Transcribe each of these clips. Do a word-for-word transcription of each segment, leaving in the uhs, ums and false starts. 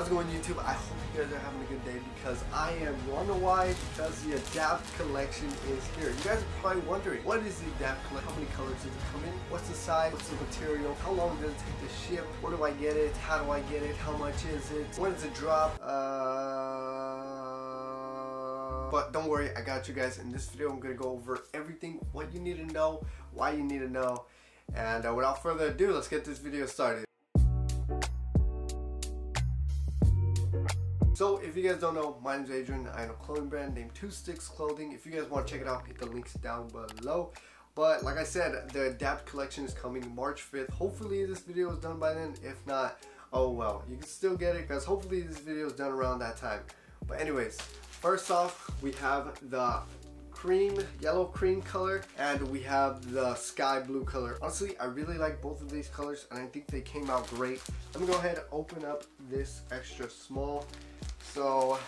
How's it going, YouTube? I hope you guys are having a good day because I am. Wanna know why? Because the Adapt collection is here. You guys are probably wondering, what is the Adapt collection? How many colors does it come in? What's the size? What's the material? How long does it take to ship? Where do I get it? How do I get it? How much is it? When does it drop? Uh... But don't worry, I got you guys. In this video, I'm going to go over everything, what you need to know, why you need to know. And uh, without further ado, let's get this video started. So if you guys don't know, my name is Adrian. I own a clothing brand named Two Sticks Clothing. If you guys want to check it out, hit the links down below. But like I said, the Adapt collection is coming March fifth. Hopefully this video is done by then. If not, oh well. You can still get it because hopefully this video is done around that time. But anyways, first off, we have the cream, yellow cream color, and we have the sky blue color. Honestly, I really like both of these colors and I think they came out great. Let me go ahead and open up this extra small. So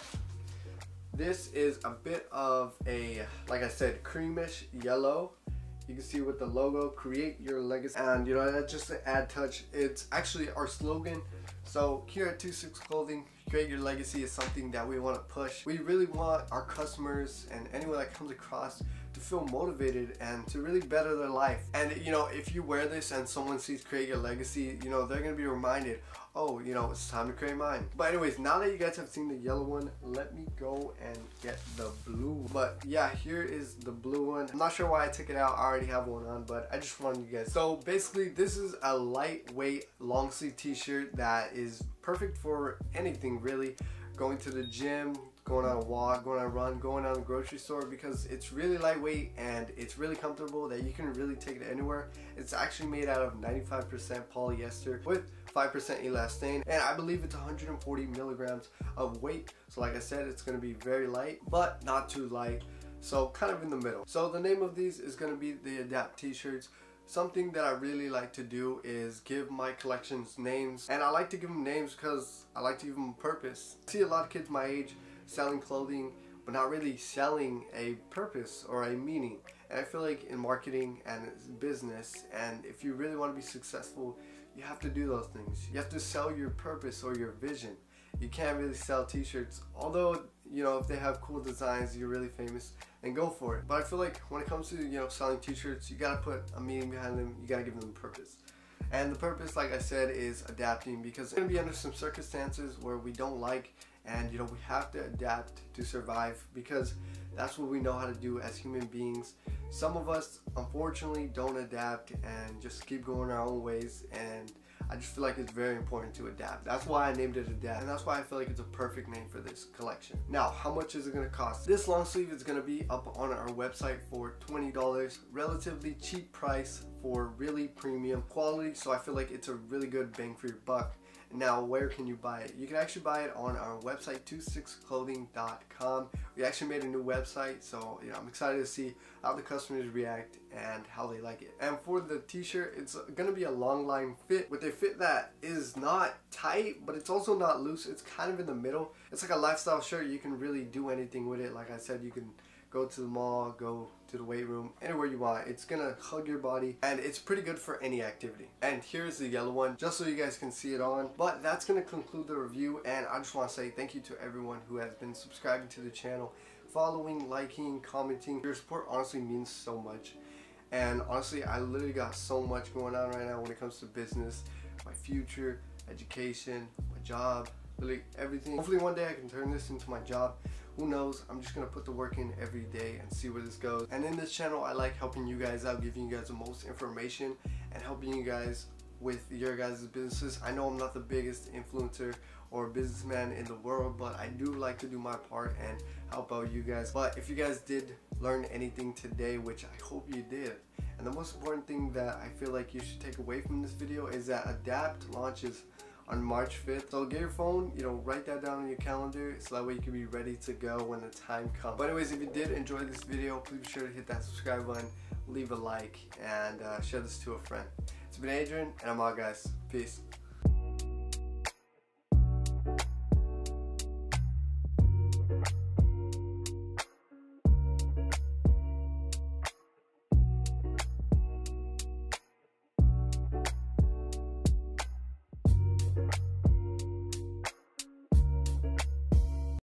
this is a bit of a, like I said, creamish yellow. You can see with the logo, create your legacy, and you know, that's just an add touch. It's actually our slogan. So here at Two Sticks Clothing, create your legacy is something that we want to push. We really want our customers and anyone that comes across to feel motivated and to really better their life. And you know, if you wear this and someone sees create your legacy, you know, they're gonna be reminded, oh, you know, it's time to create mine. But anyways, now that you guys have seen the yellow one, let me go and get the blue. But yeah, here is the blue one. I'm not sure why I took it out. I already have one on, but I just wanted you guys. So basically, this is a lightweight long sleeve t-shirt that is perfect for anything really. Going to the gym, going on a walk, going on a run, going on the grocery store, because it's really lightweight and it's really comfortable that you can really take it anywhere. It's actually made out of ninety-five percent polyester with five percent elastane, and I believe it's one hundred forty milligrams of weight. So like I said, it's going to be very light but not too light, so kind of in the middle. So the name of these is going to be the Adapt t-shirts. Something that I really like to do is give my collections names, and I like to give them names because I like to give them purpose. I see a lot of kids my age selling clothing but not really selling a purpose or a meaning, and I feel like in marketing and business, and if you really want to be successful, you have to do those things. You have to sell your purpose or your vision. You can't really sell t-shirts, although you know, if they have cool designs, you're really famous, and go for it. But I feel like when it comes to, you know, selling t-shirts, you gotta put a meaning behind them. You gotta give them a purpose. And the purpose, like I said, is adapting, because we're gonna be under some circumstances where we don't like, and you know, we have to adapt to survive, because that's what we know how to do as human beings. Some of us unfortunately don't adapt and just keep going our own ways, and I just feel like it's very important to adapt. That's why I named it Adapt, and that's why I feel like it's a perfect name for this collection. Now, how much is it going to cost? This long sleeve is going to be up on our website for twenty dollars. Relatively cheap price for really premium quality, so I feel like it's a really good bang for your buck. Now, where can you buy it? You can actually buy it on our website, two sticks clothing dot com. We actually made a new website, so you know, I'm excited to see how the customers react and how they like it. And for the t-shirt, it's gonna be a long line fit, with a fit that is not tight, but it's also not loose. It's kind of in the middle. It's like a lifestyle shirt. You can really do anything with it. Like I said, you can go to the mall, go to the weight room, anywhere you want. It's gonna hug your body, and it's pretty good for any activity. And here's the yellow one, just so you guys can see it on. But that's gonna conclude the review, and I just want to say thank you to everyone who has been subscribing to the channel, following, liking, commenting. Your support honestly means so much. And honestly, I literally got so much going on right now when it comes to business, my future, education, my job, literally everything. Hopefully one day I can turn this into my job. Who knows? I'm just gonna put the work in every day and see where this goes. And in this channel, I like helping you guys out, giving you guys the most information, and helping you guys with your guys' businesses. I know I'm not the biggest influencer or businessman in the world, but I do like to do my part and help out you guys. But if you guys did learn anything today, which I hope you did, and the most important thing that I feel like you should take away from this video is that Adapt launches on March fifth. So get your phone, you know, write that down on your calendar so that way you can be ready to go when the time comes. But anyways, if you did enjoy this video, please be sure to hit that subscribe button, leave a like, and uh, share this to a friend. It's been Adrian, and I'm out, guys. Peace.